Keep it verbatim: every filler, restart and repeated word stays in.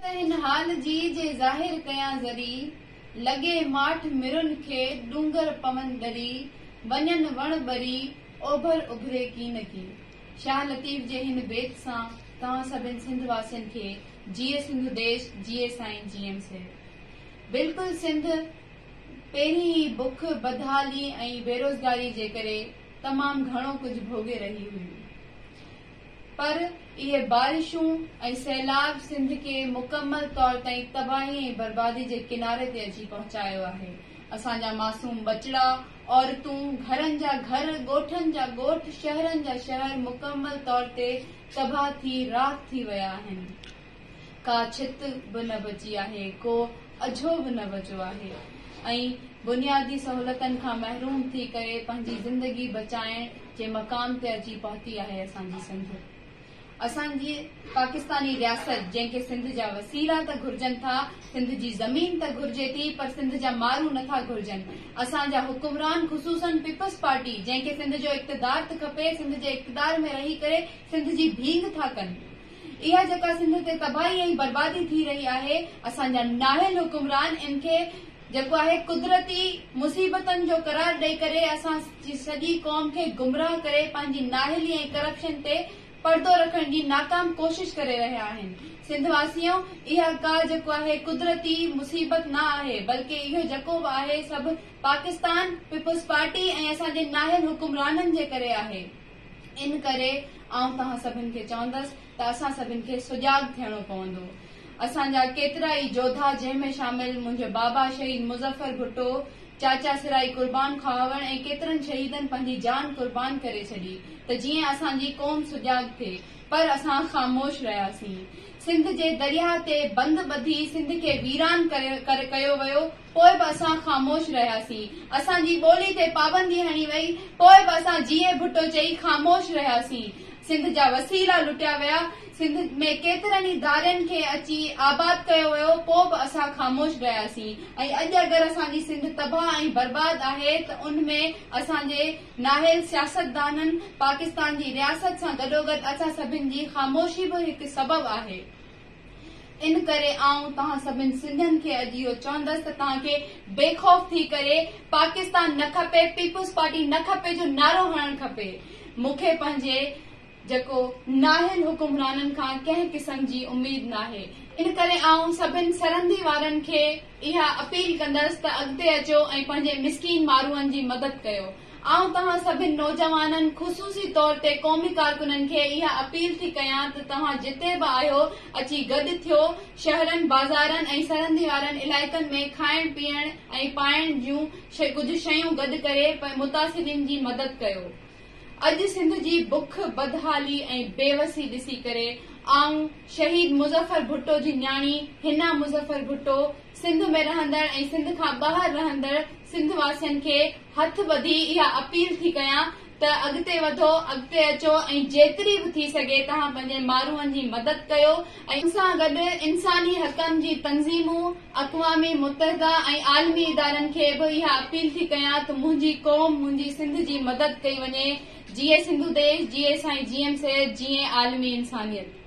हिन हाल जी जे ज़ाहिर कयां ज़री, लगे माठ मिरुन खे डूंगर पवन दरी, वञन वण बरी ओभर उभरे कीन की। शाह लतीफ जे हिन बेत सां तव्हां सभिनि सिंध वासियुनि खे जिए सिंध देश, जिए साईं जीएम से। बिल्कुल सिंध पहिरीं ई बुख, बदहाली ऐं बेरोज़गारी जे करे तमाम घणो कुछ भोगे रही हुई, पर इहे बारिशूं ऐं सैलाब सिंध के मुकम्मल तौर ताईं तबाही ऐं बर्बादी जे किनारे ते अची पहुचायो आहे। असांजा मासूम बचड़ा, औरतूं, घरनि जा घर, ॻोठनि जा ॻोठ, शहरनि जा शहर मुकम्मल तौर ते तबाह थी राख थी विया आहिनि। का छित बि न बची आहे, को अझो बि न बचियो आहे ऐं बुनियादी सहूलियतनि खां महरूम थी करे पंहिंजी ज़िंदगी बचाइण जे मक़ाम ते अची पहुती आहे असांजी सिंध। असांजी पाकिस्तानी रियासत, जंहिंखे सिंध जा वसीला त घुर्जनि था, सिंध जी ज़मीन त घुर्जे थी, पर सिंध जा माण्हू नथा घुर्जनि। असांजा हुकुमरान, ख़ुसूसन पीपल्स पार्टी, जंहिंखे सिंध जो इक़्तिदार त खपे, सिंध जे इक़्तिदार में रही करे सिंध जी भींग था कनि। इहा जेका सिंध ते तबाही ऐं बर्बादी थी रही आहे, असांजा नाहिल हुकुमरान इनखे जेको आहे कुदरती मुसीबतनि जो करार ॾेई करे असां सॼी क़ौम खे गुमराह करे पंहिंजी नाहिली ऐं करप्शन ते पर्दो रखण जी नाकाम कोशिश करे रहिया आहिनि। सिंध वासियों, इहा का जेको आहे कुदरती मुसीबत न आहे, बल्कि इहो जेको बि आहे सभु पाकिस्तान पीपल्स पार्टी ऐं असांजे नाहिल हुकुमराननि जे करे आहे। इन करे आउं तव्हां सभिनि खे चवंदसि त असां सभिनि खे सुजाग थियणो पवंदो। असांजा केतिरा ई जोधा, जंहिंमें शामिल मुंहिंजो बाबा शहीद मुज़फ़र भुट्टो, चाचा सिराई कुर्बान खावण ऐं केतिरनि शहीदनि पंहिंजी जान कुर्बान करे छॾी त जीअं असांजी क़ौम सुजाग थिए, पर असां ख़ामोश रहियासीं। सिंध जे दरिया ते बंद ॿधी सिंध खे वीरान कयो वियो, पोइ बि असां ख़ामोश रहियासीं। असांजी ॿोली ते पाबंदी हणी वई, पोइ बि असां जीए भुट्टो चई ख़ामोश रहियासीं। सिंध जा वसीला लुटिया विया, सिंध में केतिरनि ई दारियुनि खे अची आबाद कयो वियो, पोइ बि असां ख़ामोश रहियासीं। ऐं अॼु अगरि असांजी सिंध तबाह ऐं बर्बाद आहे त उनमें असांजे नाहिल सियासतदाननि, पाकिस्तान जी रियासत सां गॾोगॾु असां सभिनि जी ख़ामोशी बि हिकु सबबु आहे। इन करे आउं तव्हां सभिनि सिंधियुनि खे अॼु इहो चवंदसि त तव्हांखे बेखौफ़ थी करे पाकिस्तान न खपे, पीपल्स पार्टी न खपे जो नारो हणणु खपे। मूंखे पंहिंजे जेको नाहिल हुकुमराननि खां कंहिं क़िस्म जी उम्मीद नाहे। इन करे आउं सभिनि सरहदी वारनि खे इहा अपील कंदसि त अॻिते अचो ऐं पंहिंजे मिसकीन माण्हुनि जी मदद कयो। आउं तव्हां सभिनि नौजवाननि, ख़ुसूसी तौर ते क़ौमी कारकुननि खे इहा अपील थी कयां त तव्हां जिते बि आहियो अची गॾु थियो, शहरनि, बाज़ारनि ऐं सरहदी वारनि इलाइक़नि में खाइण पीअण ऐं पाइण जूं कुझु शयूं गॾु करे मुतासिरीन जी मदद कयो। अॼु सिंध जी बुख, बदहाली ऐं बेवसी ॾिसी करे आउं शहीद मुज़फ़र भुट्टो जी न्याणी हिना मुज़फ़र भुट्टो, सिंध में रहंदड़ ऐं सिंध खां ॿाहिरि रहंदड़ सिंध वासियुनि खे हथ ॿधी इहा अपील थी कयां त अॻिते वधो, अॻिते अचो ऐं जेतिरी बि थी सघे तव्हां पंहिंजे माण्हुनि जी मदद कयो। ऐं सां गॾु इंसानी हक़नि जी तंज़ीमूं, अक़वामी मुतहिदा ऐं आलमी इदारनि खे बि इहा अपील थी कयां त मुंहिंजी क़ौम, मुंहिंजी सिंध जी मदद कई वञे। जिए सिंधु देश, जिए साईं जीएम से, जिए आलमी इंसानियत।